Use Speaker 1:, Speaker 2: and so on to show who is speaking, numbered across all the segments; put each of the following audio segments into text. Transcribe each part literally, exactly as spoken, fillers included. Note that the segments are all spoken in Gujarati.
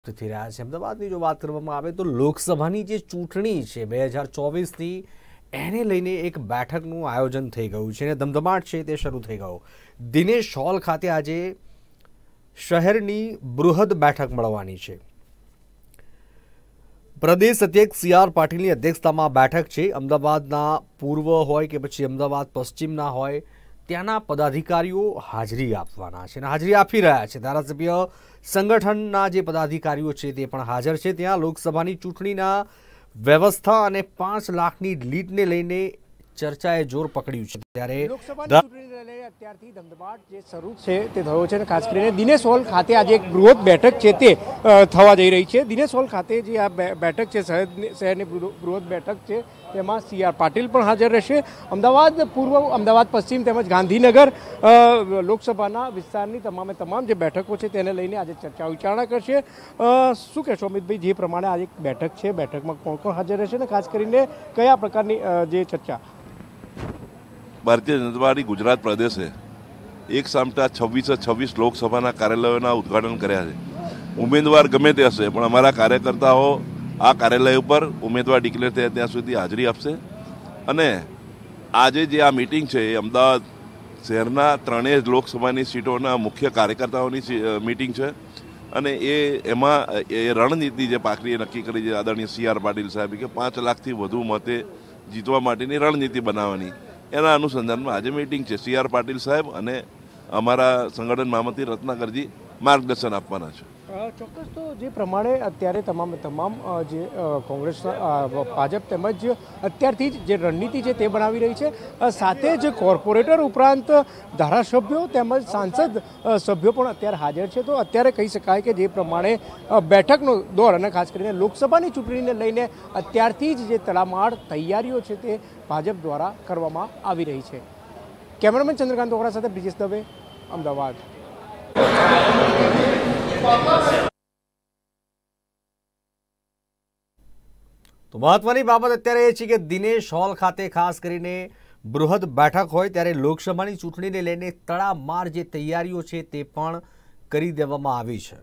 Speaker 1: થઈ રહ્યા છે। અમદાવાદની જો વાત કરવામાં આવે તો લોકસભાની જે ચૂંટણી છે બે હજાર ચોવીસની એને લઈને એક બેઠકનું આયોજન થઈ ગયું છે અને ધમધમાટ છે તે શરૂ થઈ ગયો। દિનેશ હોલ ખાતે આજે શહેરની બૃહદ બેઠક મળવાની છે। પ્રદેશ અધ્યક્ષ સી આર પાટીલની અધ્યક્ષતામાં બેઠક છે। અમદાવાદના પૂર્વ હોય કે પછી અમદાવાદ પશ્ચિમના હોય ત્યાંના પદાધિકારીઓ હાજરી આપવાના છે અને હાજરી આપી રહ્યા છે। ધારાસભ્ય સંગઠનના જે પદાધિકારીઓ છે તે પણ હાજર છે। ત્યાં લોકસભાની ચૂંટણીના વ્યવસ્થા અને પાંચ લાખની લીડને લઈને ચર્ચાએ જોર પકડ્યું છે। ત્યારે
Speaker 2: લોકસભાની ચૂંટણીને લઈને અત્યારથી ધમધમાટ જે શરૂ છે તે થયો છે અને ખાસ કરીને દિનેશ હોલ ખાતે આજે એક બૃહદ બેઠક છે તે થવા જઈ રહી છે। દિનેશ હોલ ખાતે જે આ બેઠક છે શહેરની બૃહદ બેઠક છે તેમાં સી આર પાટીલ પણ હાજર રહેશે। અમદાવાદ પૂર્વ, અમદાવાદ પશ્ચિમ તેમજ ગાંધીનગર લોકસભાના વિસ્તારની તમામે તમામ જે બેઠકો છે તેને લઈને આજે ચર્ચા વિચારણા કરશે। શું કહેશો અમિતભાઈ, જે પ્રમાણે આજે એક બેઠક છે, બેઠકમાં કોણ કોણ હાજર રહેશે અને ખાસ કરીને કયા પ્રકારની જે ચર્ચા?
Speaker 3: ભારતીય જનતા પાર્ટી ગુજરાત પ્રદેશે એક સામટા છવ્વીસે છવ્વીસ લોકસભાના કાર્યાલયોના ઉદ્ઘાટન કર્યા છે। ઉમેદવાર ગમે તે હશે પણ અમારા કાર્યકર્તાઓ આ કાર્યાલય ઉપર ઉમેદવાર ડિક્લેર થયા ત્યાં સુધી હાજરી આપશે અને આજે જે આ મિટિંગ છે એ અમદાવાદ શહેરના ત્રણેય લોકસભાની સીટોના મુખ્ય કાર્યકર્તાઓની મિટિંગ છે અને એ એમાં એ રણનીતિ જે પાકડી નક્કી કરી છે આદરણીય સી આર પાટીલ સાહેબ કે પાંચ લાખથી વધુ મતે જીતવા માટેની રણનીતિ બનાવવાની, એના અનુસંધાનમાં આજે મિટિંગ છે। સી આર પાટીલ સાહેબ અને અમારા સંગઠન મહામંત્રી રત્નાકરજી માર્ગદર્શન આપવાના છે।
Speaker 2: ચોક્કસ, તો જે પ્રમાણે અત્યારે તમામ તમામ જે કોંગ્રેસના ભાજપ તેમજ અત્યારથી જ જે રણનીતિ છે તે બનાવી રહી છે, સાથે જ કોર્પોરેટર ઉપરાંત ધારાસભ્યો તેમજ સાંસદ સભ્યો પણ અત્યારે હાજર છે। તો અત્યારે કહી શકાય કે જે પ્રમાણે બેઠકનો દોર અને ખાસ કરીને લોકસભાની ચૂંટણીને લઈને અત્યારથી જ જે તડામાર તૈયારીઓ છે તે ભાજપ દ્વારા કરવામાં આવી રહી છે। કેમેરામેન ચંદ્રકાંત ઓગરા સાથે બ્રિજેશ દવે, અમદાવાદ।
Speaker 1: તો મહત્વની બાબત અત્યારે એ છે કે દિનેશ હોલ ખાતે ખાસ કરીને બૃહદ બેઠક હોય ત્યારે લોકસભાની ચૂંટણીને લઈને તડામાર જે તૈયારીઓ છે તે પણ કરી દેવામાં આવી છે।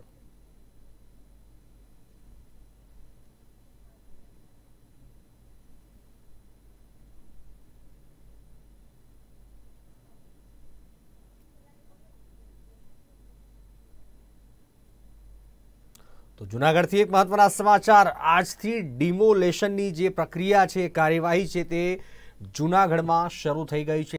Speaker 1: તો જૂનાગઢથી એક મહત્વના સમાચાર, આજથી ડિમોલેશનની જે પ્રક્રિયા છે, કાર્યવાહી છે તે જૂનાગઢમાં શરૂ થઈ ગઈ છે।